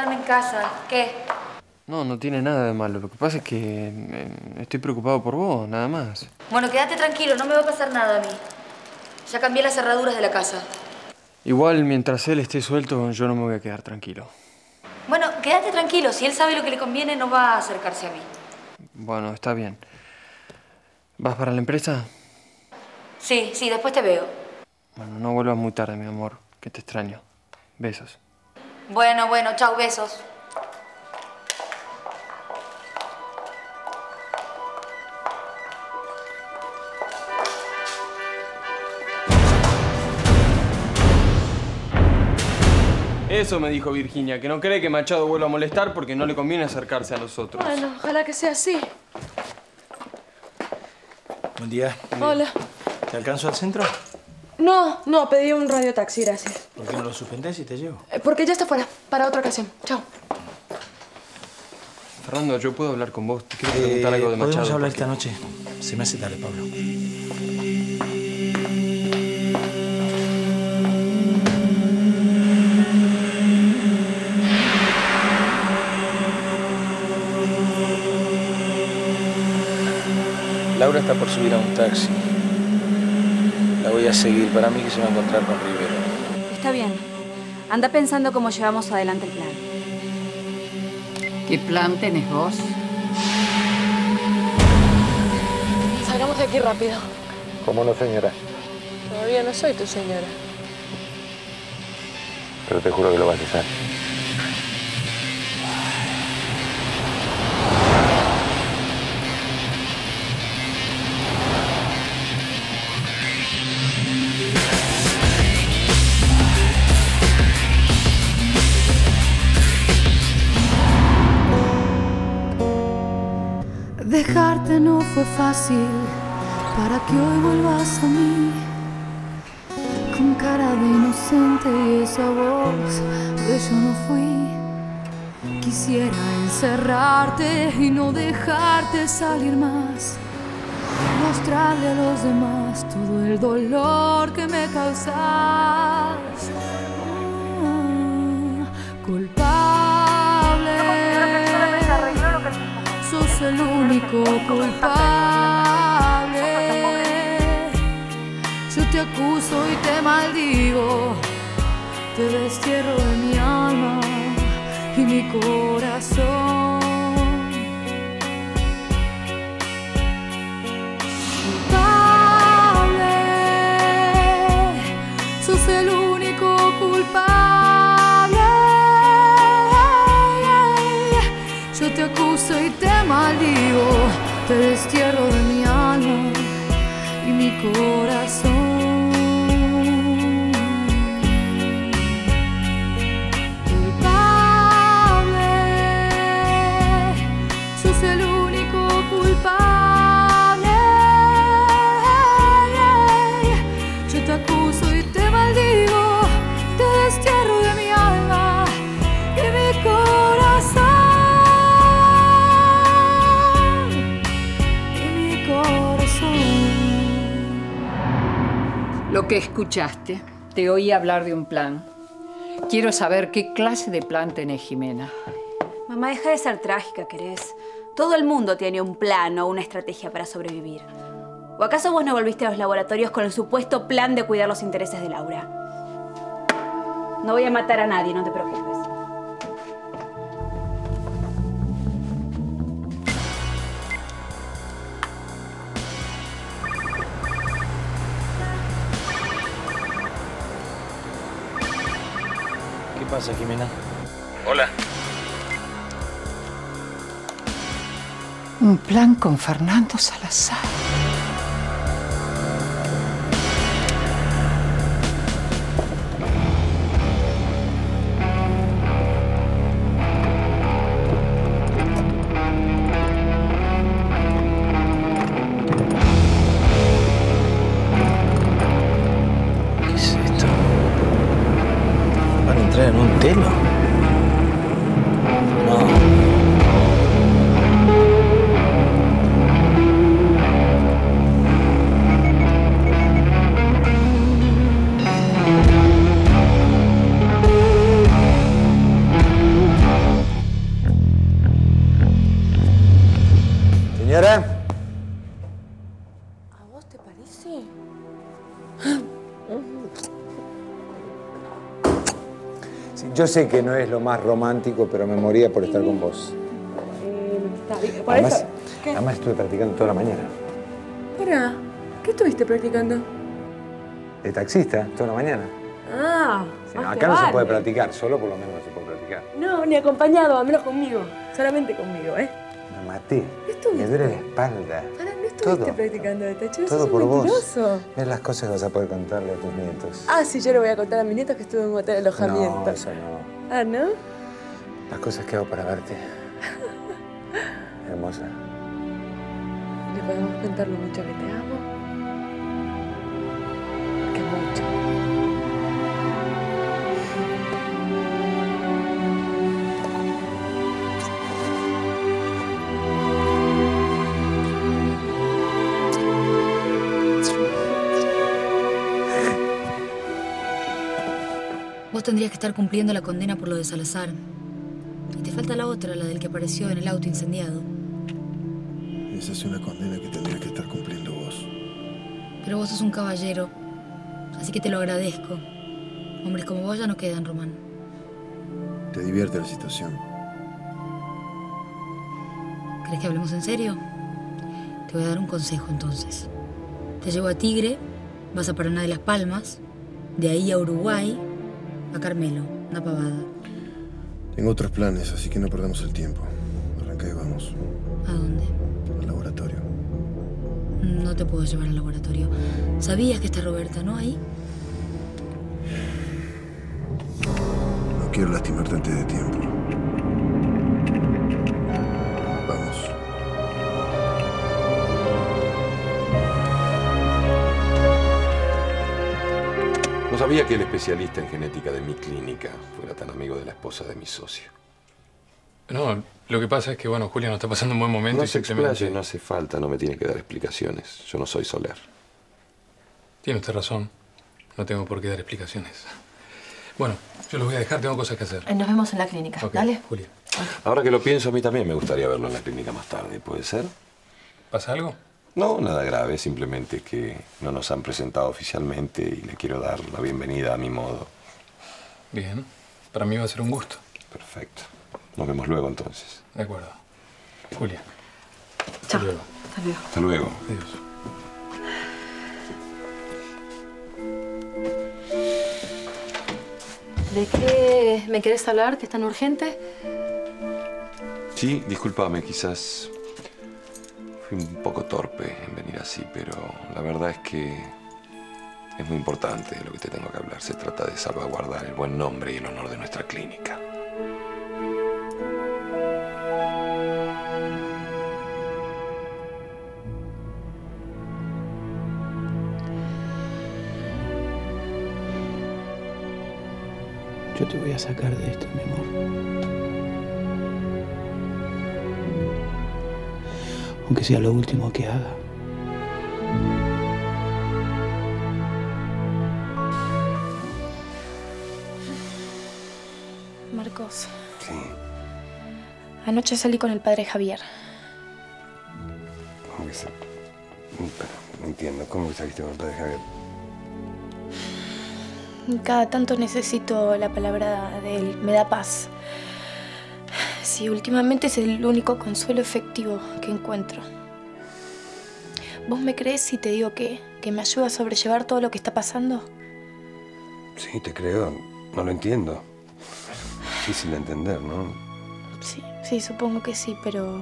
pasaron en casa. ¿Qué? No, no tiene nada de malo. Lo que pasa es que estoy preocupado por vos, nada más. Bueno, quédate tranquilo, no me va a pasar nada a mí. Ya cambié las cerraduras de la casa. Igual, mientras él esté suelto, yo no me voy a quedar tranquilo. Bueno, quédate tranquilo. Si él sabe lo que le conviene, no va a acercarse a mí. Bueno, está bien. ¿Vas para la empresa? Sí, después te veo. Bueno, no vuelvas muy tarde, mi amor, que te extraño. Besos. Bueno, chau, besos. Eso me dijo Virginia, que no cree que Machado vuelva a molestar porque no le conviene acercarse a nosotros. Bueno, ojalá que sea así. Buen día. Hola. ¿Te alcanzo al centro? No, pedí un radiotaxi, gracias. ¿Por qué no lo suspendés y te llevo? Porque ya está fuera, para otra ocasión. Chao. Fernando, yo puedo hablar con vos. Te quiero preguntar algo de Machado. Podemos hablar esta noche. Se me hace tarde, Pablo. Laura está por subir a un taxi. La voy a seguir. Para mí que se va a encontrar con Rivero. Está bien. Anda pensando cómo llevamos adelante el plan. ¿Qué plan tenés vos? Salgamos de aquí rápido. ¿Cómo no, señora? Todavía no soy tu señora. Pero te juro que lo vas a hacer. Dejarte no fue fácil para que hoy vuelvas a mí, con cara de inocente y esa voz de yo no fui. Quisiera encerrarte y no dejarte salir más, mostrarle a los demás todo el dolor que me causas. Culpable, sos el único culpable. Yo te acuso y te maldigo, te destierro de mi alma y mi corazón. Culpable, sos el único culpable. Yo te acuso y te maldigo, te destierro de mi alma y mi corazón. Culpable, sos el único culpable. Yo te acuso y te maldigo, te destierro de mi alma y mi corazón. Lo que escuchaste, te oí hablar de un plan. Quiero saber qué clase de plan tenés, Jimena. Mamá, deja de ser trágica, ¿querés? Todo el mundo tiene un plan o una estrategia para sobrevivir. ¿O acaso vos no volviste a los laboratorios con el supuesto plan de cuidar los intereses de Laura? No voy a matar a nadie, no te preocupes. ¿Qué pasa, Jimena? Hola. Un plan con Fernando Salazar. ¿Qué es esto? ¿Van a entrar en un telo? No. ¿Dice? Sí, yo sé que no es lo más romántico, pero me moría por estar con vos. Está bien. Por Además, eso... ¿Qué? además estuve practicando toda la mañana. Pará, ¿qué estuviste practicando? De taxista, toda la mañana. Ah, Sí, más acá te no se vale. puede practicar, solo por lo menos no se puede practicar. No, ni acompañado, al menos conmigo. Solamente conmigo, ¿eh? Me maté. estuviste? Me duele la espalda. Pará, ¿no estuviste Todo. practicando de tacho? Todo Sos por un vos. mentiroso. Ver las cosas que vas a poder contarle a tus nietos. Ah, sí, yo le voy a contar a mis nietos que estuve en un hotel de alojamiento. No, eso no. Ah, ¿no? Las cosas que hago para verte. Hermosa. Le podemos contar lo mucho que te amo. Que mucho. Vos tendrías que estar cumpliendo la condena por lo de Salazar. Y te falta la otra, la del que apareció en el auto incendiado. Esa es una condena que tendrías que estar cumpliendo vos. Pero vos sos un caballero, así que te lo agradezco. Hombres como vos ya no quedan, Román. Te divierte la situación. ¿Crees que hablemos en serio? Te voy a dar un consejo, entonces. Te llevo a Tigre, vas a Paraná de las Palmas, de ahí a Uruguay, a Carmelo, una pavada. Tengo otros planes, así que no perdamos el tiempo. Arranca y vamos. ¿A dónde? Al laboratorio. No te puedo llevar al laboratorio. ¿Sabías que está Roberta, no? Ahí. No quiero lastimarte antes de tiempo. Vamos. No sabía que el especialista en genética de mi clínica fuera tan amigo de la esposa de mi socio. No, lo que pasa es que, bueno, Julia no está pasando un buen momento. No y se simplemente... explaye, no hace falta, no me tiene que dar explicaciones. Yo no soy Soler. Tiene usted razón. No tengo por qué dar explicaciones. Bueno, yo los voy a dejar, tengo cosas que hacer. Nos vemos en la clínica, Ok, ¿dale? Julia. Ahora que lo pienso, a mí también me gustaría verlo en la clínica más tarde, ¿puede ser? ¿Pasa algo? No, nada grave, simplemente que no nos han presentado oficialmente y le quiero dar la bienvenida a mi modo. Bien, para mí va a ser un gusto. Perfecto. Nos vemos luego, entonces. De acuerdo. Julia. Chao. Hasta luego. Hasta luego. Hasta luego. Adiós. ¿De qué me querés hablar? ¿Que es tan urgente? Sí, discúlpame, quizás fui un poco torpe en venir así, pero la verdad es que es muy importante lo que te tengo que hablar. Se trata de salvaguardar el buen nombre y el honor de nuestra clínica. Yo te voy a sacar de esto, mi amor. Aunque sea lo último que haga. Marcos, Sí. anoche salí con el padre Javier. ¿Cómo que se...? Pero, no entiendo. ¿Cómo que saliste con el padre Javier? Cada tanto necesito la palabra de él. Me da paz. Sí, últimamente es el único consuelo efectivo que encuentro. ¿Vos me crees si te digo que me ayuda a sobrellevar todo lo que está pasando? Sí, te creo. No lo entiendo. Difícil de entender, ¿no? Sí, supongo que sí, pero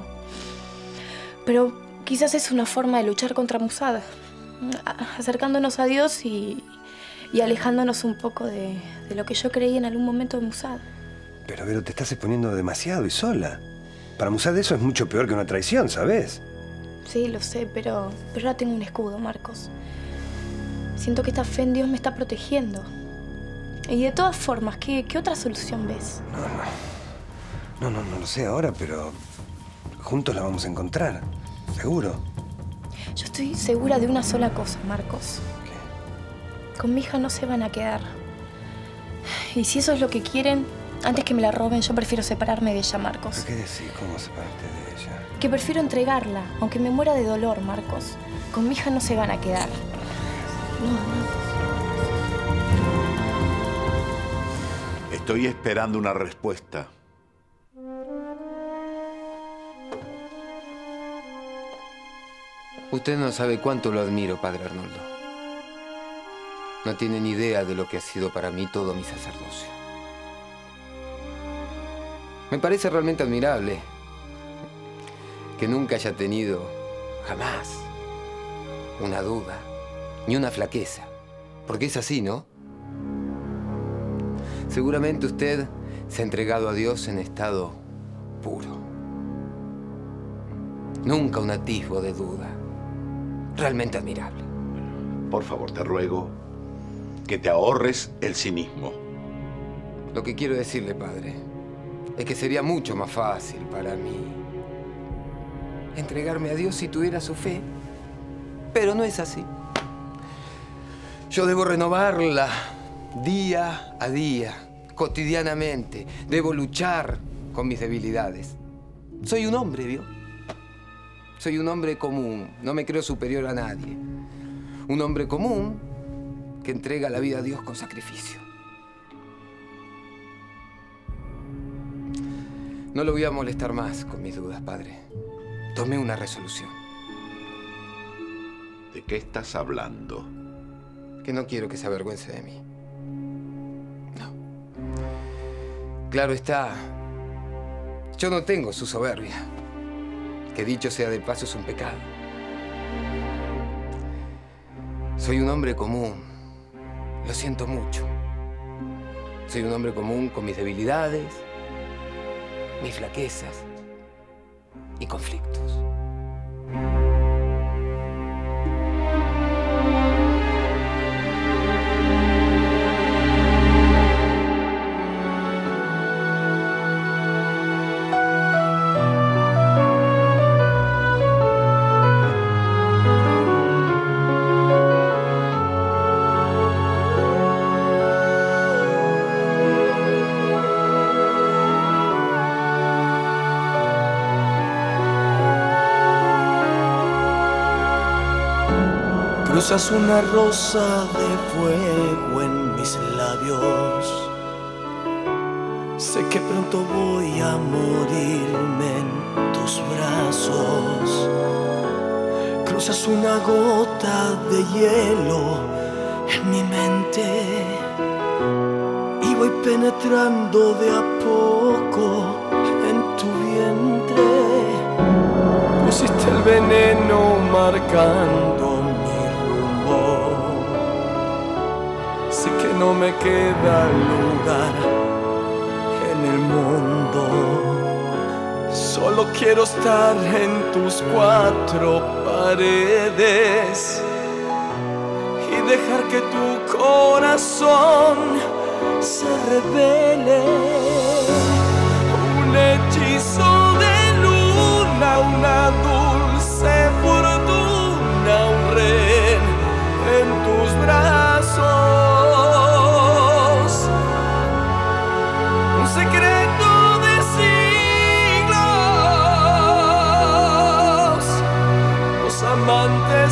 quizás es una forma de luchar contra Musad. Acercándonos a Dios y alejándonos un poco de lo que yo creí en algún momento de Musad. Pero, Vero, te estás exponiendo demasiado y sola. Para Musad eso es mucho peor que una traición, ¿sabes? Sí, lo sé, pero ahora tengo un escudo, Marcos. Siento que esta fe en Dios me está protegiendo. Y de todas formas, ¿qué otra solución ves? No lo sé ahora, pero juntos la vamos a encontrar. Seguro. Yo estoy segura de una sola cosa, Marcos. Con mi hija no se van a quedar. Y si eso es lo que quieren, antes que me la roben, yo prefiero separarme de ella, Marcos. ¿Qué decís? ¿Cómo separarte de ella? Que prefiero entregarla, aunque me muera de dolor, Marcos. con mi hija no se van a quedar. No. Estoy esperando una respuesta. Usted no sabe cuánto lo admiro, padre Arnoldo. No tiene ni idea de lo que ha sido para mí todo mi sacerdocio. Me parece realmente admirable que nunca haya tenido, jamás, una duda, ni una flaqueza. Porque es así, ¿no? Seguramente usted se ha entregado a Dios en estado puro. Nunca un atisbo de duda. Realmente admirable. Por favor, te ruego que te ahorres el cinismo. Lo que quiero decirle, padre, es que sería mucho más fácil para mí entregarme a Dios si tuviera su fe. Pero no es así. Yo debo renovarla día a día, cotidianamente. Debo luchar con mis debilidades. Soy un hombre, ¿vio? Soy un hombre común. No me creo superior a nadie. Un hombre común que entrega la vida a Dios con sacrificio. No lo voy a molestar más con mis dudas, padre. Tomé una resolución. ¿De qué estás hablando? Que no quiero que se avergüence de mí. No. Claro está, yo no tengo su soberbia, que dicho sea de paso es un pecado. Soy un hombre común, lo siento mucho. Soy un hombre común con mis debilidades, mis flaquezas y conflictos. Cruzas una rosa de fuego en mis labios. Sé que pronto voy a morirme en tus brazos. Cruzas una gota de hielo en mi mente y voy penetrando de a poco en tu vientre. Pusiste el veneno marcando que no me queda lugar en el mundo. Solo quiero estar en tus cuatro paredes y dejar que tu corazón se revele. Un hechizo de luna, una dulce fortuna, un rehén en tus brazos. Secreto de siglos, los amantes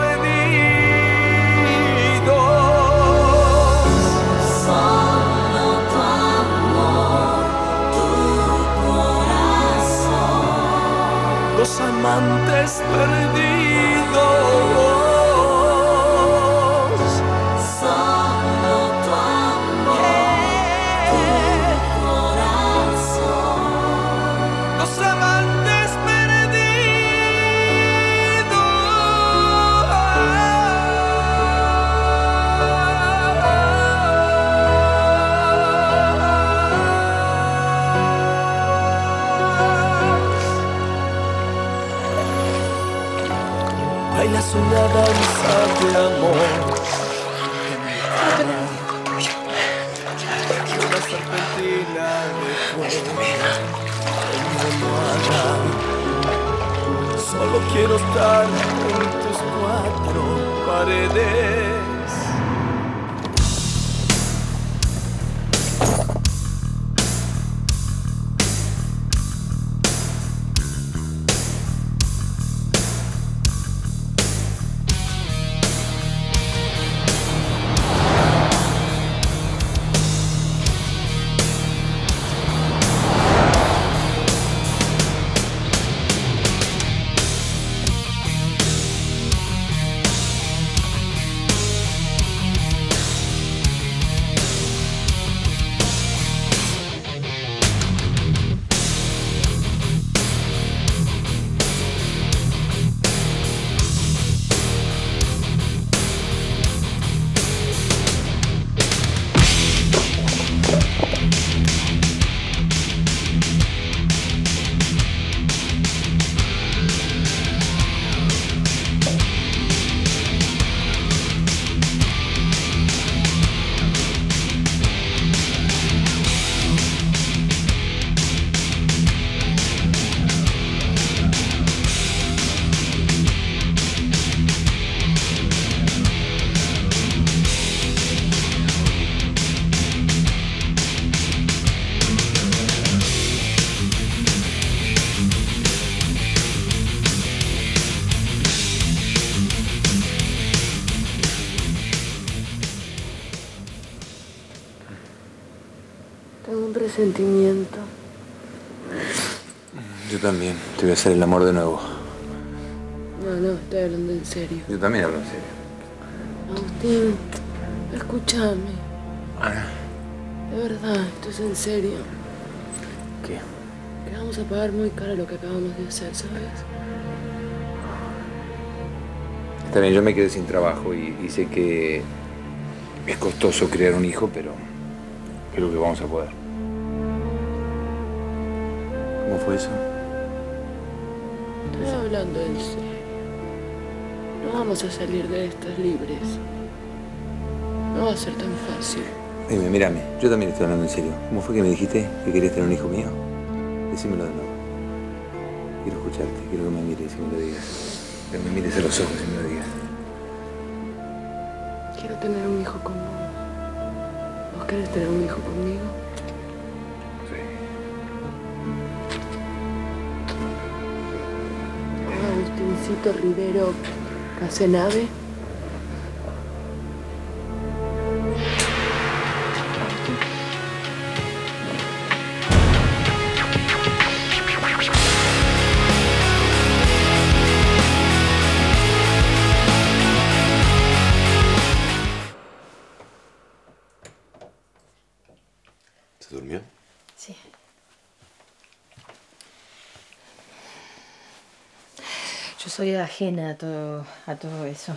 perdidos. Solo tu amor, tu corazón. Los amantes perdidos. Bailas una danza de amor. Una serpentina de fuego en mi almohada. Solo quiero estar en tus cuatro paredes. un presentimiento. Yo también. Te voy a hacer el amor de nuevo. No, estoy hablando en serio. Yo también hablo en serio. Agustín, escúchame. Ana. De verdad, esto es en serio. ¿Qué? Que vamos a pagar muy caro lo que acabamos de hacer, ¿sabes? Está bien, yo me quedé sin trabajo y sé que es costoso criar un hijo, pero creo que vamos a poder. ¿Cómo fue eso? Estoy hablando en serio. No vamos a salir de estas libres. No va a ser tan fácil. Dime, mírame, yo también estoy hablando en serio. ¿Cómo fue que me dijiste que querías tener un hijo mío? Decímelo de nuevo. Quiero escucharte, quiero que me mires y me lo digas. Que me mires a los ojos y me lo digas. Quiero tener un hijo con vos. ¿Vos querés tener un hijo conmigo? Agustincito Rivero Casenave. ¿Se durmió? Sí. Yo soy ajena a todo eso.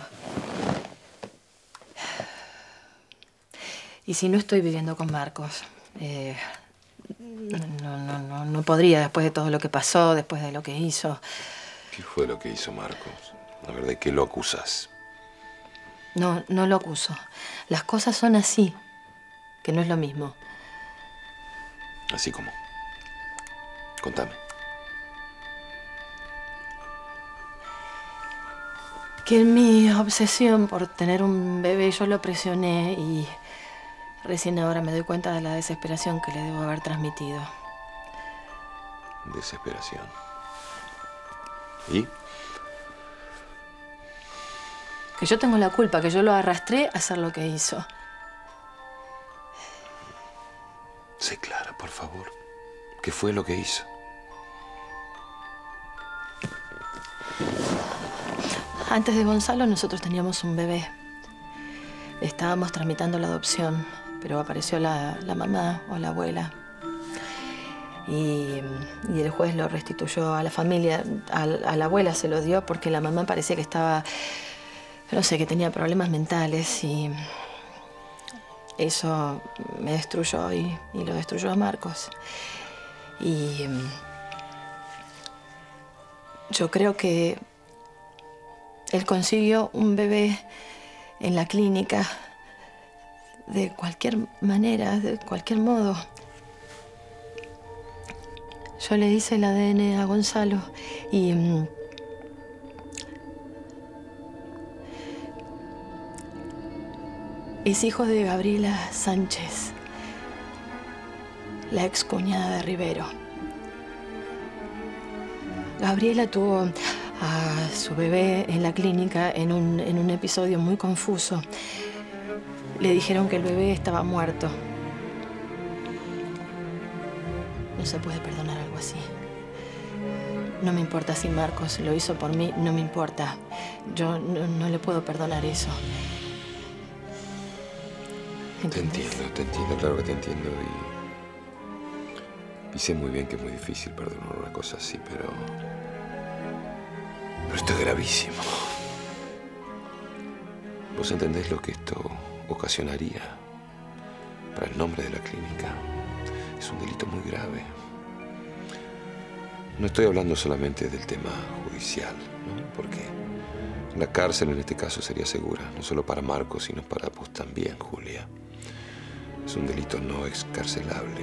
Y si no estoy viviendo con Marcos, no podría después de todo lo que pasó, después de lo que hizo. ¿Qué fue lo que hizo Marcos? La verdad es que lo acusas. No lo acuso. Las cosas son así, que no es lo mismo. Así como. Contame. Que en mi obsesión por tener un bebé yo lo presioné y recién ahora me doy cuenta de la desesperación que le debo haber transmitido. Desesperación. ¿Y? Que yo tengo la culpa, que yo lo arrastré a hacer lo que hizo. Sé clara, por favor. ¿Qué fue lo que hizo? Antes de Gonzalo nosotros teníamos un bebé. Estábamos tramitando la adopción, pero apareció la mamá o la abuela. Y el juez lo restituyó a la familia. A la abuela se lo dio porque la mamá parecía que estaba, no sé, que tenía problemas mentales y eso me destruyó y lo destruyó a Marcos. Y yo creo que él consiguió un bebé en la clínica de cualquier manera, de cualquier modo. Yo le hice el ADN a Gonzalo y es hijo de Gabriela Sánchez, la excuñada de Rivero. Gabriela tuvo a su bebé en la clínica en un episodio muy confuso. Le dijeron que el bebé estaba muerto. No se puede perdonar algo así. No me importa si Marcos lo hizo por mí, no me importa. Yo no le puedo perdonar eso. ¿Entendés? Te entiendo, claro que te entiendo. Y sé muy bien que es muy difícil perdonar una cosa así, pero esto es gravísimo. ¿Vos entendés lo que esto ocasionaría para el nombre de la clínica? Es un delito muy grave. No estoy hablando solamente del tema judicial, ¿no? Porque la cárcel en este caso sería segura, no solo para Marcos, sino para vos también, Julia. Es un delito no excarcelable.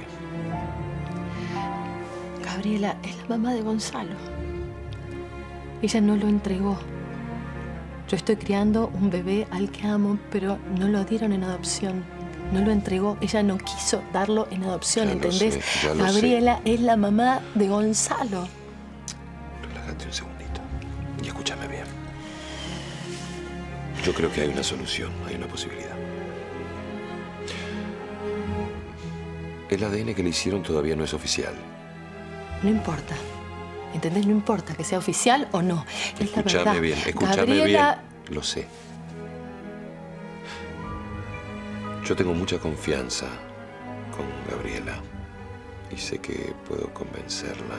Gabriela es la mamá de Gonzalo. Ella no lo entregó. Yo estoy criando un bebé al que amo, pero no lo dieron en adopción. No lo entregó. Ella no quiso darlo en adopción, ¿entendés? Gabriela es la mamá de Gonzalo. Relájate un segundito y escúchame bien. Yo creo que hay una solución, hay una posibilidad. El ADN que le hicieron todavía no es oficial. No importa. ¿Entendés? No importa que sea oficial o no. Es la verdad. Escúchame bien, escúchame Gabriela... bien. Lo sé. Yo tengo mucha confianza con Gabriela y sé que puedo convencerla.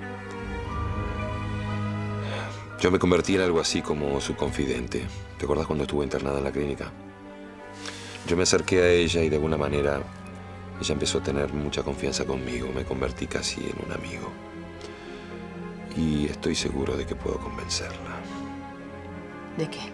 Yo me convertí en algo así como su confidente. ¿Te acuerdas cuando estuvo internada en la clínica? Yo me acerqué a ella y de alguna manera ella empezó a tener mucha confianza conmigo. Me convertí casi en un amigo. Y estoy seguro de que puedo convencerla. ¿De qué?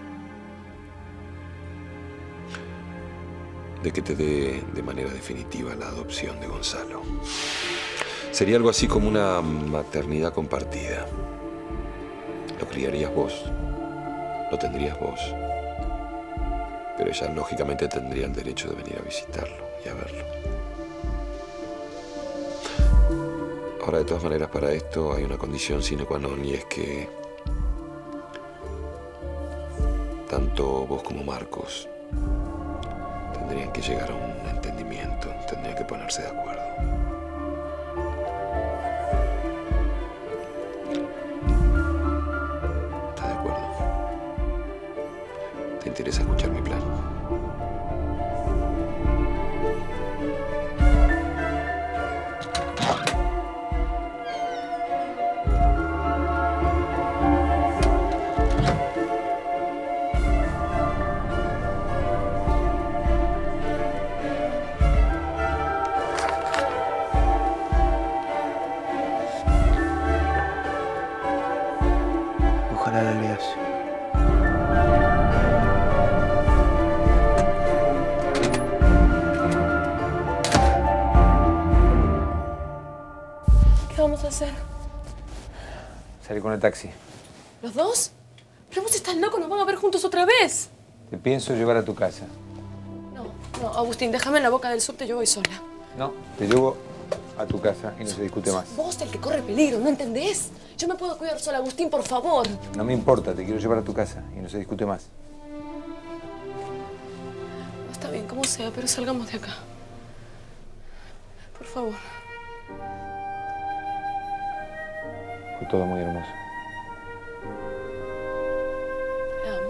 De que te dé de manera definitiva la adopción de Gonzalo. Sería algo así como una maternidad compartida. Lo criarías vos, lo tendrías vos. Pero ella lógicamente tendría el derecho de venir a visitarlo y a verlo. Ahora, de todas maneras, para esto hay una condición sine qua non y es que tanto vos como Marcos tendrían que llegar a un entendimiento, tendrían que ponerse de acuerdo. ¿Estás de acuerdo? ¿Te interesa escuchar mi plan? Ojalá la leas. ¿Qué vamos a hacer? Salí con el taxi. ¿Los dos? Pero vos estás loco, nos van a ver juntos otra vez. Te pienso llevar a tu casa. No, Agustín, déjame en la boca del subte, yo voy sola. No, te llevo a tu casa y no se discute más. Vos el que corre peligro, ¿no entendés? Yo me puedo cuidar sola, Agustín, por favor. No me importa, te quiero llevar a tu casa y no se discute más. Está bien, como sea, pero salgamos de acá. Por favor. Fue todo muy hermoso. Te amo.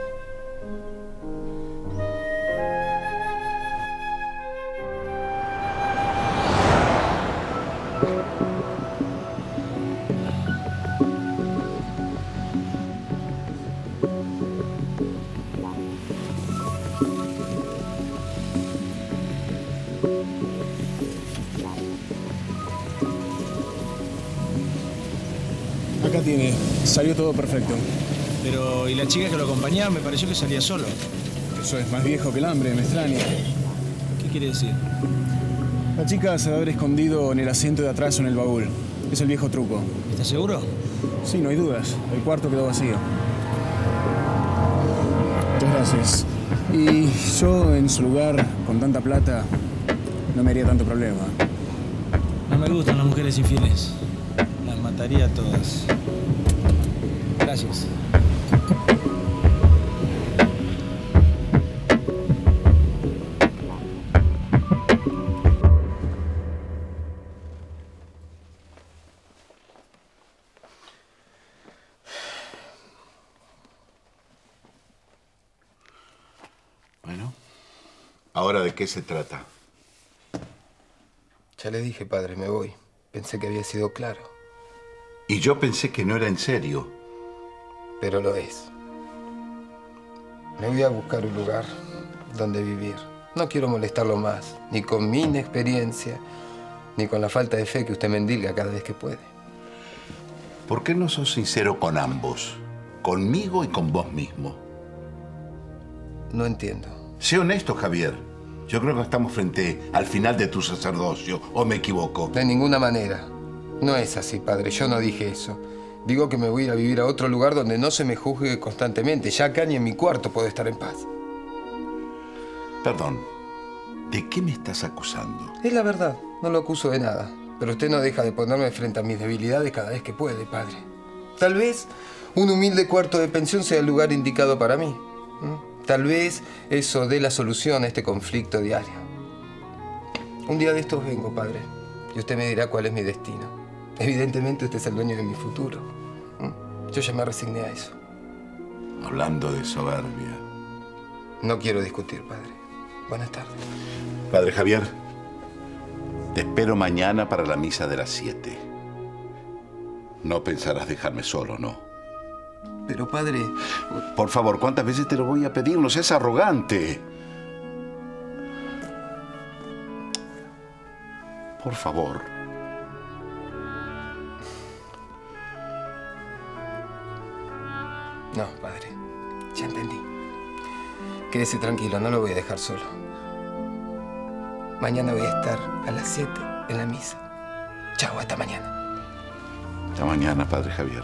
Acá tiene. Salió todo perfecto. Pero, ¿y la chica que lo acompañaba? Me pareció que salía solo. Eso es más viejo que el hambre, me extraña. ¿Qué quiere decir? La chica se debe haber escondido en el asiento de atrás o en el baúl. Es el viejo truco. ¿Estás seguro? Sí, no hay dudas. El cuarto quedó vacío. Muchas gracias. Y yo, en su lugar, con tanta plata, no me haría tanto problema. No me gustan las mujeres infieles. Las mataría a todas. Gracias. Bueno, ¿ahora de qué se trata? Ya le dije, padre, me voy. Pensé que había sido claro. Y yo pensé que no era en serio. Pero lo es. Me voy a buscar un lugar donde vivir. No quiero molestarlo más, ni con mi inexperiencia, ni con la falta de fe que usted me endilga cada vez que puede. ¿Por qué no sos sincero con ambos? Conmigo y con vos mismo. No entiendo. Sé honesto, Javier. Yo creo que estamos frente al final de tu sacerdocio, ¿o me equivoco? De ninguna manera. No es así, padre. Yo no dije eso. Digo que me voy a ir a vivir a otro lugar donde no se me juzgue constantemente. Ya acá ni en mi cuarto puedo estar en paz. Perdón. ¿De qué me estás acusando? Es la verdad. No lo acuso de nada. Pero usted no deja de ponerme frente a mis debilidades cada vez que puede, padre. Tal vez un humilde cuarto de pensión sea el lugar indicado para mí. Tal vez eso dé la solución a este conflicto diario. Un día de estos vengo, padre. Y usted me dirá cuál es mi destino. Evidentemente usted es el dueño de mi futuro. Yo ya me resigné a eso. Hablando de soberbia. No quiero discutir, padre. Buenas tardes. Padre Javier, te espero mañana para la misa de las 7. No pensarás dejarme solo, ¿no? Pero, padre... Por favor, ¿cuántas veces te lo voy a pedir? No seas arrogante. Por favor. No, padre. Ya entendí. Quédese tranquilo, no lo voy a dejar solo. Mañana voy a estar a las 7 en la misa. Chao, hasta mañana. Hasta mañana, padre Javier.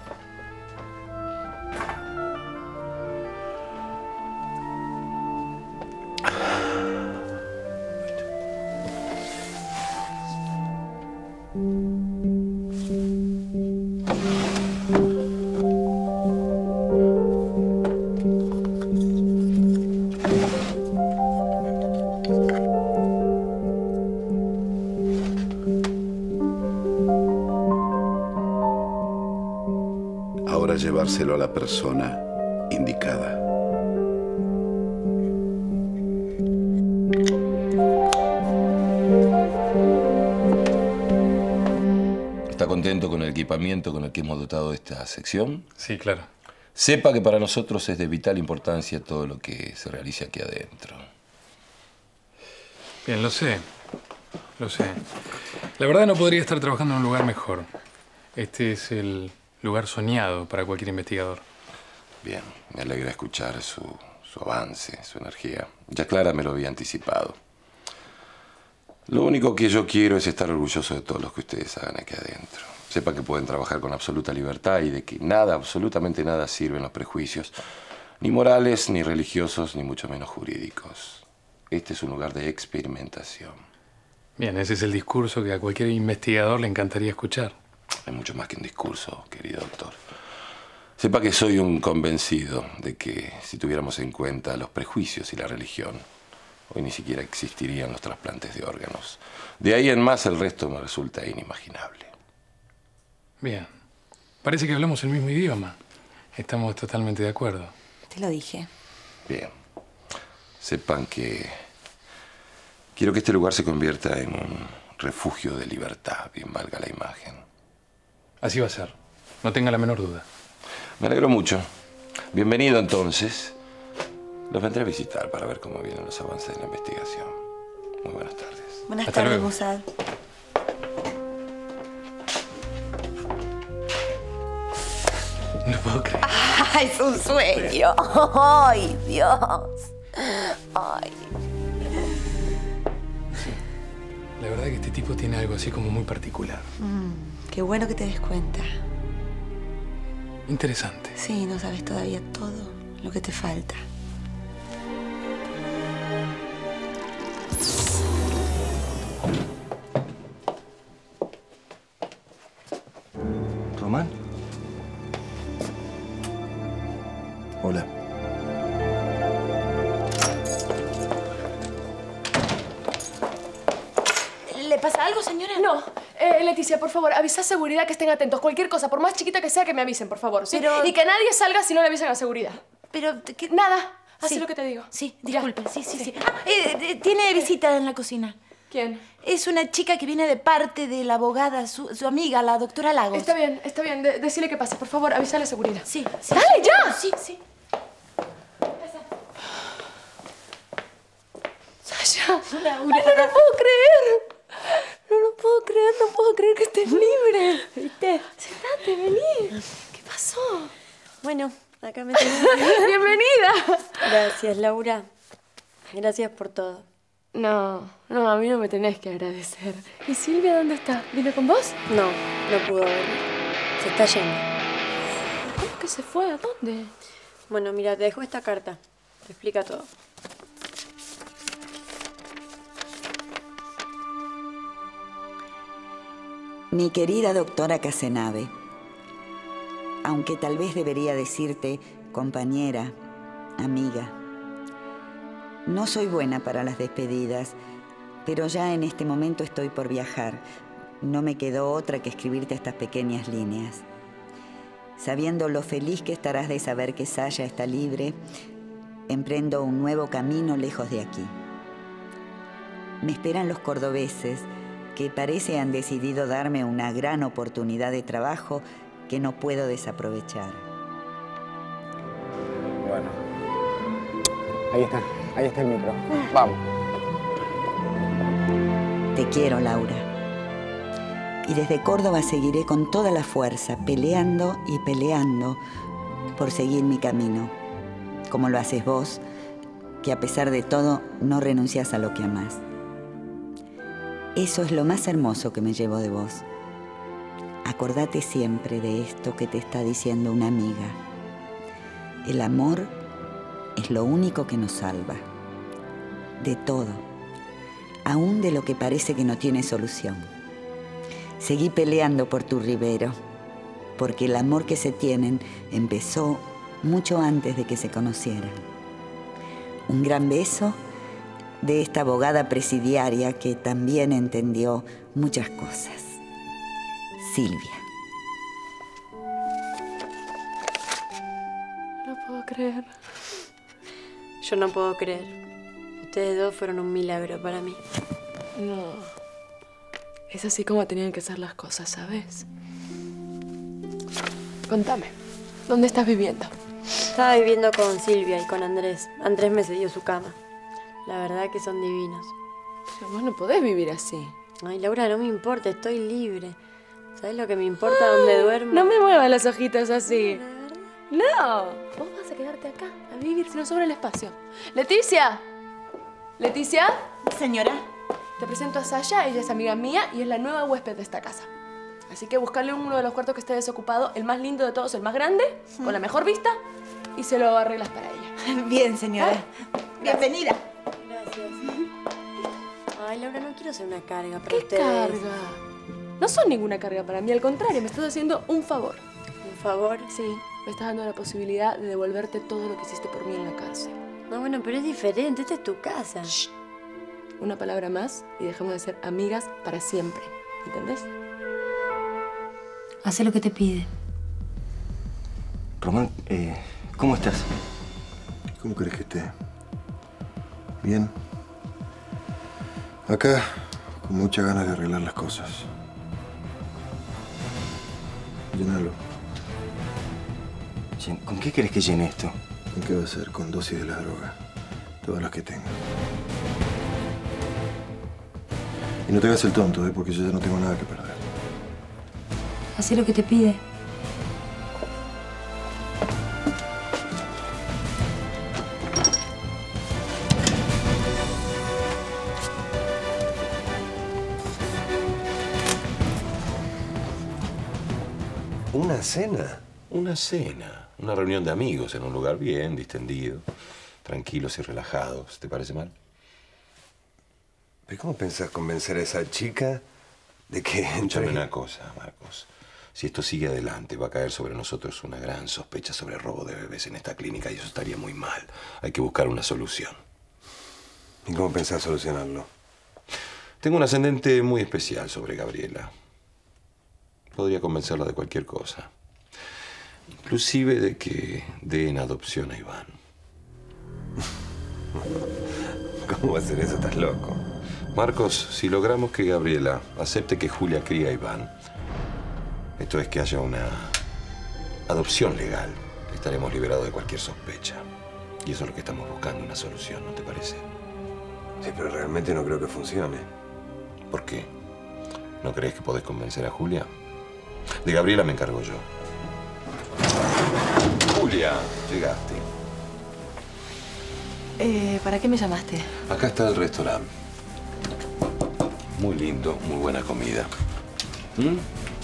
Ahora llevárselo a la persona indicada. ¿Está contento con el equipamiento con el que hemos dotado esta sección? Sí, claro. Sepa que para nosotros es de vital importancia todo lo que se realice aquí adentro. Bien, lo sé. Lo sé. La verdad no podría estar trabajando en un lugar mejor. Este es el lugar soñado para cualquier investigador. Bien, me alegra escuchar su avance, su energía. Ya Clara me lo había anticipado. Lo único que yo quiero es estar orgulloso de todos los que ustedes hagan aquí adentro. Sepa que pueden trabajar con absoluta libertad y de que nada, absolutamente nada, sirven los prejuicios, ni morales, ni religiosos, ni mucho menos jurídicos. Este es un lugar de experimentación. Bien, ese es el discurso que a cualquier investigador le encantaría escuchar. Es mucho más que un discurso, querido doctor. Sepa que soy un convencido de que si tuviéramos en cuenta los prejuicios y la religión, hoy ni siquiera existirían los trasplantes de órganos. De ahí en más el resto me resulta inimaginable. Bien. Parece que hablamos el mismo idioma. Estamos totalmente de acuerdo. Te lo dije. Bien. Sepan que quiero que este lugar se convierta en un refugio de libertad, bien valga la imagen. Así va a ser. No tenga la menor duda. Me alegro mucho. Bienvenido entonces. Los vendré a visitar para ver cómo vienen los avances de la investigación. Muy buenas tardes. Buenas tardes, Mossad. No puedo creer. ¡Ay, es un sueño! ¡Ay, Dios! ¡Ay! La verdad que este tipo tiene algo así como muy particular. Qué bueno que te des cuenta. Interesante. Sí, no sabes todavía todo lo que te falta. ¿Román? Hola. ¿Le pasa algo, señora? No. Leticia, por favor, avisa a seguridad que estén atentos. Cualquier cosa, por más chiquita que sea, que me avisen, por favor. ¿Sí? Pero... Y que nadie salga si no le avisan a seguridad. Pero... Nada. Así Sí. lo que te digo. Sí, disculpe. Sí. Tiene visita en la cocina. ¿Quién? Es una chica que viene de parte de la abogada, su amiga, la doctora Lagos. Está bien. Decile que pase. Por favor, avísale a seguridad. Sí. ¡Dale, ya! Sí. Sasha, Laura. No lo puedo creer. No puedo creer que estés libre. ¿Viste? Sentate, vení. ¿Qué pasó? Bueno, acá me tenés. ¡Bienvenida! Gracias, Laura. Gracias por todo. No, a mí no me tenés que agradecer. ¿Y Silvia dónde está? ¿Vino con vos? No pudo venir. Se está yendo. ¿Cómo que se fue? ¿A dónde? Bueno, mira, te dejo esta carta. Te explica todo. Mi querida doctora Casenave, aunque tal vez debería decirte compañera, amiga, no soy buena para las despedidas, Pero ya en este momento estoy por viajar. No me quedó otra que escribirte estas pequeñas líneas. Sabiendo lo feliz que estarás de saber que Saya está libre, emprendo un nuevo camino lejos de aquí. Me esperan los cordobeses, que parece han decidido darme una gran oportunidad de trabajo que no puedo desaprovechar. Bueno. Ahí está el micro. Vamos. Te quiero, Laura. Y desde Córdoba seguiré con toda la fuerza, peleando y peleando por seguir mi camino, como lo haces vos, que a pesar de todo no renuncias a lo que amás. Eso es lo más hermoso que me llevo de vos. Acordate siempre de esto que te está diciendo una amiga. El amor es lo único que nos salva. De todo. Aún de lo que parece que no tiene solución. Seguí peleando por tu Rivero, porque el amor que se tienen empezó mucho antes de que se conocieran. Un gran beso de esta abogada presidiaria que también entendió muchas cosas. Silvia. No puedo creer. Yo no puedo creer. Ustedes dos fueron un milagro para mí. No. Es así como tenían que ser las cosas, ¿sabes? Contame, ¿dónde estás viviendo? Estaba viviendo con Silvia y con Andrés. Andrés me cedió su cama. La verdad que son divinos. Pero vos no podés vivir así. Ay, Laura, no me importa, estoy libre. ¿Sabes lo que me importa dónde duermo? No me muevas los ojitos así. No. Vos vas a quedarte acá a vivir si no sobra el espacio. ¡Leticia! ¿Leticia? Señora. Te presento a Saya, ella es amiga mía y es la nueva huésped de esta casa. Así que buscarle uno de los cuartos que esté desocupado, el más lindo de todos, el más grande, con la mejor vista, y se lo arreglas para ella. Bien, señora. Bienvenida. Gracias. Ay, Laura, no quiero ser una carga para ¿Qué ustedes. carga? No son ninguna carga para mí, al contrario, me estás haciendo un favor. ¿Un favor? Sí, me estás dando la posibilidad de devolverte todo lo que hiciste por mí en la cárcel. No, bueno, pero es diferente, esta es tu casa. Shh. Una palabra más y dejamos de ser amigas para siempre, ¿entendés? Hace lo que te pide. Román, ¿cómo estás? ¿Cómo crees que esté? Bien. Acá, con muchas ganas de arreglar las cosas. Llénalo. ¿Con qué querés que llene esto? ¿Con qué va a ser? Con dosis de la droga. Todas las que tenga. Y no te hagas el tonto, porque yo ya no tengo nada que perder. Hace lo que te pide. ¿Una cena? Una cena. Una reunión de amigos en un lugar bien distendido, tranquilos y relajados. ¿Te parece mal? ¿Pero cómo pensás convencer a esa chica de que Escúchame una cosa, Marcos. Si esto sigue adelante, va a caer sobre nosotros una gran sospecha sobre robo de bebés en esta clínica y eso estaría muy mal. Hay que buscar una solución. ¿Y cómo pensás solucionarlo? Tengo un ascendente muy especial sobre Gabriela. Podría convencerla de cualquier cosa. Inclusive de que dé en adopción a Iván. ¿Cómo va a ser eso? Estás loco. Marcos, si logramos que Gabriela acepte que Julia cría a Iván, esto es que haya una adopción legal, estaremos liberados de cualquier sospecha. Y eso es lo que estamos buscando, una solución, ¿no te parece? Sí, pero realmente no creo que funcione. ¿Por qué? ¿No crees que podés convencer a Julia? De Gabriela me encargo yo. Julia, llegaste. ¿Para qué me llamaste? Acá está el restaurante. Muy lindo, muy buena comida. ¿Mm?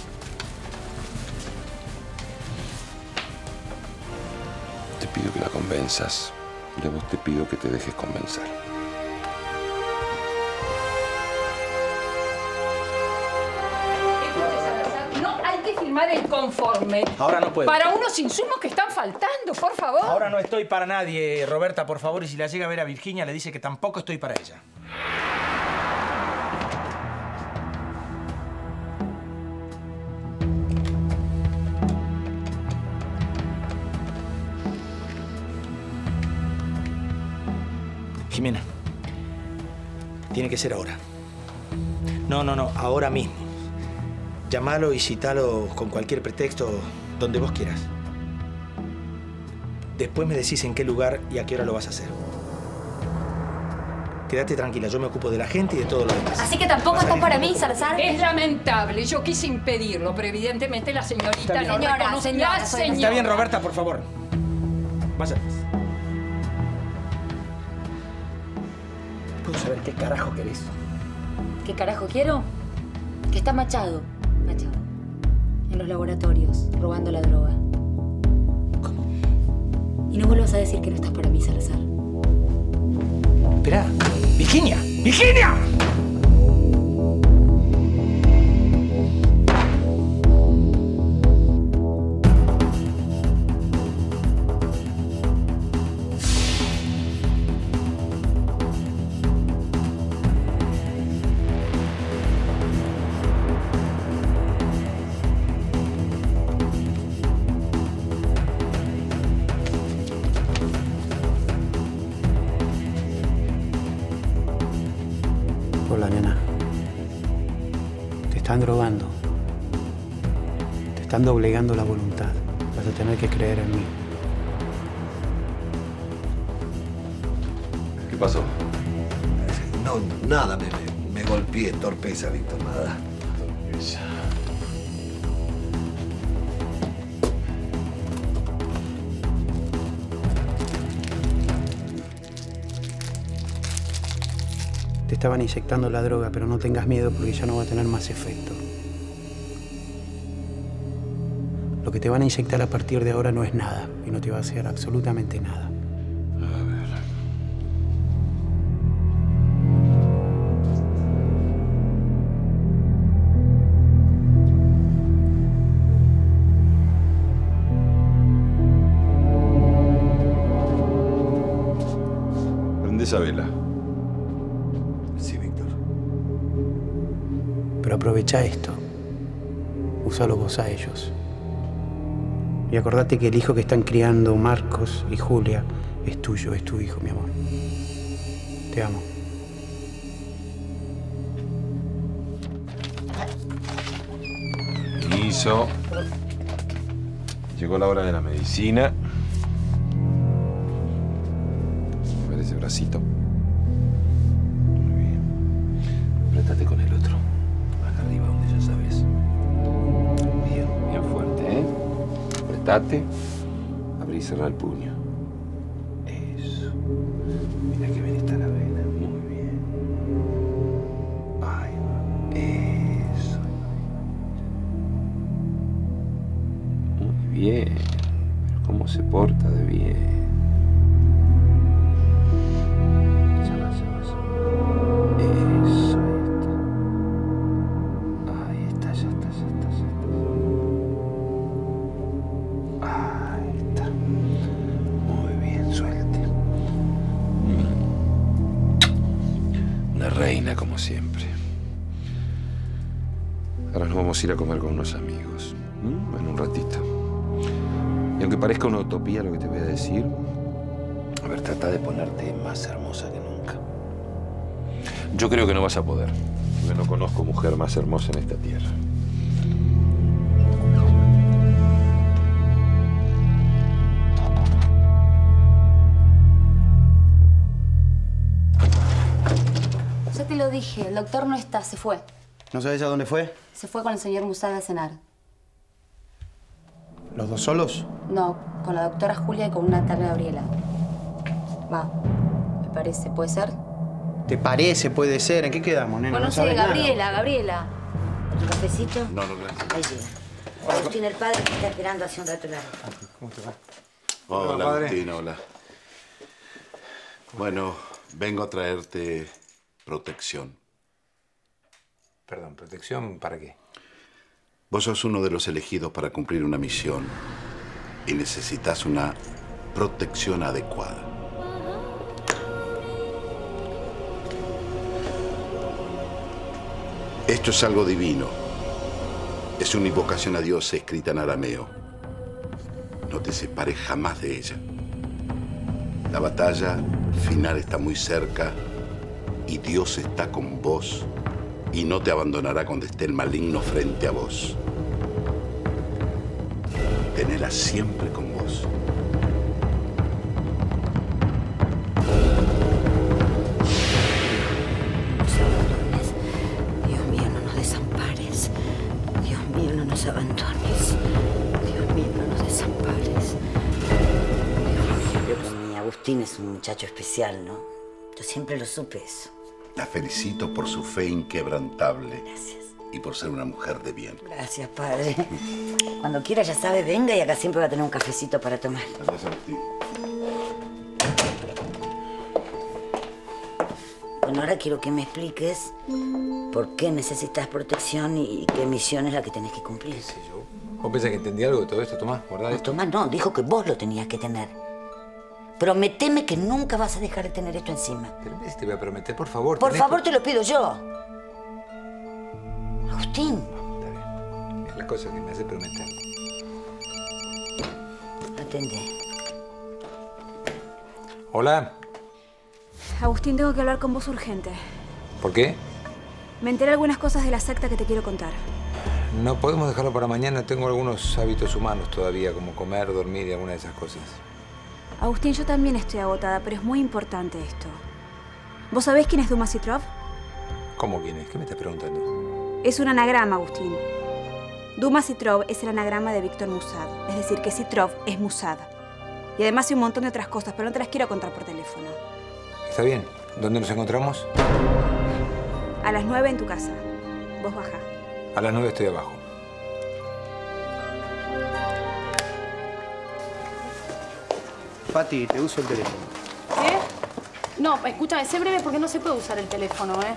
Te pido que la convenzas. Y a vos te pido que te dejes convencer. No hay que firmar el conforme. Ahora no puedo. Para unos insumos que están faltando, por favor. Ahora no estoy para nadie, Roberta, por favor. Y si la llega a ver a Virginia, le dice que tampoco estoy para ella. Jimena, tiene que ser ahora. No, ahora mismo. Llámalo y citalo con cualquier pretexto, donde vos quieras. Después me decís en qué lugar y a qué hora lo vas a hacer. Quédate tranquila, yo me ocupo de la gente y de todo lo demás. Así que tampoco estás para mí, Salazar. Es lamentable. Yo quise impedirlo, pero evidentemente la señorita no Señora, reconoce. señora, La soy- señora. Está bien, Roberta, por favor. Vaya. ¿Puedo saber qué carajo querés? ¿Qué carajo quiero? Que está Machado. Machado. En los laboratorios, robando la droga. ¿Cómo? Y no vuelvas a decir que no estás para mí, Salazar. Esperá. ¡Virginia! ¡Virginia! Hola, nena. Te están drogando. Te están doblegando la voluntad. Vas a tener que creer en mí. ¿Qué pasó? No, nada, me golpeé. Torpeza, Víctor, nada. Torpeza. Te estaban inyectando la droga, pero no tengas miedo porque ya no va a tener más efecto. Lo que te van a inyectar a partir de ahora no es nada y no te va a hacer absolutamente nada. A ver. Prende esa vela. Sí, Víctor. Pero aprovecha esto. Úsalo vos a ellos. Y acordate que el hijo que están criando Marcos y Julia es tuyo, es tu hijo, mi amor. Te amo. Listo. Llegó la hora de la medicina. A ver ese bracito. Muy bien. Apretate con el otro. Acá arriba, donde ya sabes. Bien, bien fuerte, ¿eh? Apretate. Abrí y cerrá el puño. Eso. Mira que bien está la vena. Muy bien. Ahí va. Eso. Muy bien. Pero cómo se porta de bien. Ya va, ya va, ya va. Eso, ahí está. Ahí está, ya está, ya está, ya está. Ahí está. Muy bien, suelte. Una reina, como siempre. Ahora nos vamos a ir a comer con unos amigos. En un ratito. Y aunque parezca una utopía lo que te voy a decir, a ver, trata de ponerte más hermosa que nunca. Yo creo que no vas a poder, porque no conozco mujer más hermosa en esta tierra. Ya te lo dije, el doctor no está, se fue. ¿No sabes a dónde fue? Se fue con el señor Musada a cenar. ¿Los dos solos? No, con la doctora Julia y con una tal Gabriela. Va, me parece, ¿puede ser? ¿Te parece? Puede ser. ¿En qué quedamos, nena? Bueno, no sé, sabes nada. Gabriela. ¿Otro cafecito? No, gracias. Ahí llega. Agustín, el padre, que está esperando hace un rato largo. ¿Cómo te va? Hola, padre. Agustín, hola. Bueno, vengo a traerte protección. Perdón, ¿protección para qué? Vos sos uno de los elegidos para cumplir una misión y necesitas una protección adecuada. Esto es algo divino. Es una invocación a Dios escrita en arameo. No te separes jamás de ella. La batalla El final está muy cerca y Dios está con vos y no te abandonará cuando esté el maligno frente a vos. Tenela siempre con vos. Dios mío, no nos desampares. Dios mío, no nos abandones. Dios mío, no nos desampares. Yo creo que Agustín es un muchacho especial, ¿no? Yo siempre lo supe eso. La felicito por su fe inquebrantable. Gracias. Y por ser una mujer de bien. Gracias, padre. Cuando quiera, ya sabe, venga y acá siempre va a tener un cafecito para tomar. Gracias, Agustín. Bueno, ahora quiero que me expliques por qué necesitas protección y qué misión es la que tenés que cumplir. ¿Qué sé yo? ¿Vos pensás que entendí algo de todo esto? Tomás, guardá esto. Tomás no, dijo que vos lo tenías que tener. Prometeme que nunca vas a dejar de tener esto encima. Pero te voy a prometer, por favor. Por favor, te lo pido yo. Agustín. Está bien. Es la cosa que me hace prometer. Atende. Hola. Agustín, tengo que hablar con vos urgente. ¿Por qué? Me enteré algunas cosas de la secta que te quiero contar. No podemos dejarlo para mañana. Tengo algunos hábitos humanos todavía, como comer, dormir y alguna de esas cosas. Agustín, yo también estoy agotada, pero es muy importante esto. ¿Vos sabés quién es Duma Sitrov? ¿Cómo quién es? ¿Qué me estás preguntando? Es un anagrama, Agustín. Duma Sitrov es el anagrama de Víctor Musad. Es decir, que Sitrov es Musad. Y además hay un montón de otras cosas, pero no te las quiero contar por teléfono. Está bien. ¿Dónde nos encontramos? A las 9 en tu casa. Vos bajá. A las 9 estoy abajo. Pati, te uso el teléfono. ¿Qué? No, escúchame, sé breve porque no se puede usar el teléfono, ¿eh?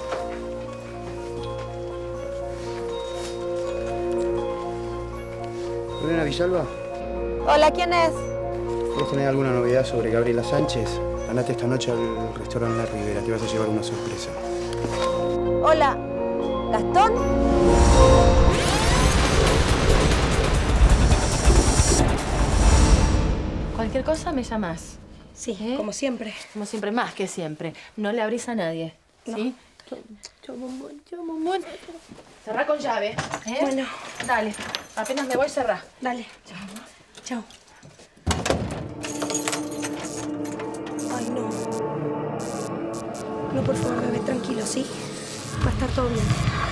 ¿Lorena Villalba? Hola, ¿quién es? ¿Quieres tener alguna novedad sobre Gabriela Sánchez? Andate esta noche al restaurante La Ribera. Te vas a llevar una sorpresa. Hola, ¿Gastón? Cualquier cosa me llamas. Sí, como siempre. Como siempre, más que siempre. No le abrís a nadie, ¿sí? Chau, bombón. Cerrá con llave, ¿eh? Bueno. Dale. Apenas me voy, cerrá. Dale. Chao. Ay, no. No, por favor, bebé, tranquilo, ¿sí? Va a estar todo bien.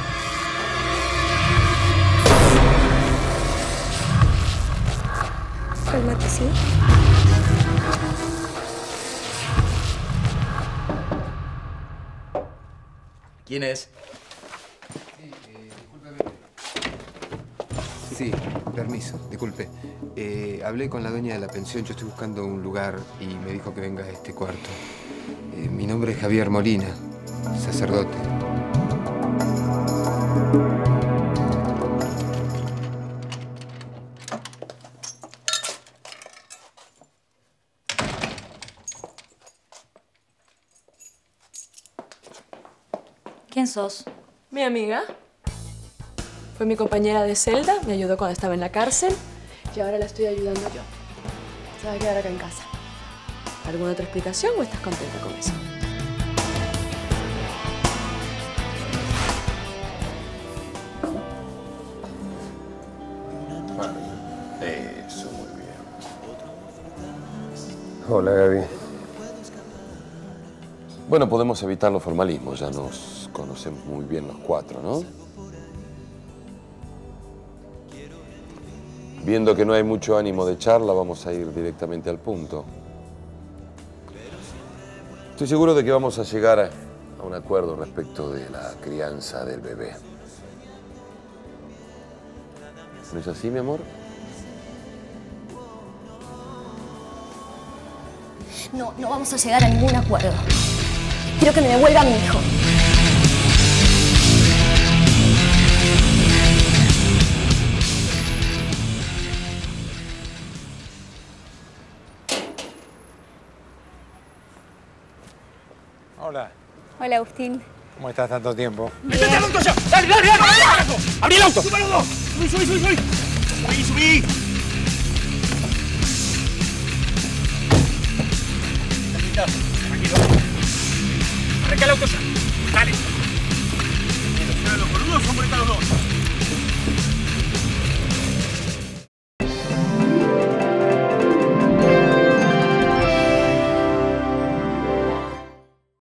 Cálmate, ¿sí? ¿Quién es? Sí, permiso, disculpe. Hablé con la dueña de la pensión, yo estoy buscando un lugar y me dijo que venga a este cuarto. Mi nombre es Javier Molina, sacerdote. ¿Quién sos? Mi amiga. Fue mi compañera de celda, me ayudó cuando estaba en la cárcel y ahora la estoy ayudando yo. Se va a quedar acá en casa. ¿Alguna otra explicación o estás contenta con eso? Eso, muy bien. Hola, Gaby. Bueno, podemos evitar los formalismos, ya nos conocemos muy bien los cuatro, ¿no? Viendo que no hay mucho ánimo de charla, vamos a ir directamente al punto. Estoy seguro de que vamos a llegar a un acuerdo respecto de la crianza del bebé. ¿No es así, mi amor? No vamos a llegar a ningún acuerdo. Quiero que me devuelva a mi hijo. Hola. Hola, Agustín. ¿Cómo estás tanto tiempo? ¡Métete al auto ya! ¡Dale! ¡Abrí el auto! ¡Subí los dos! ¡Subí! ¡Subí! Capitán. auto ya. Dale.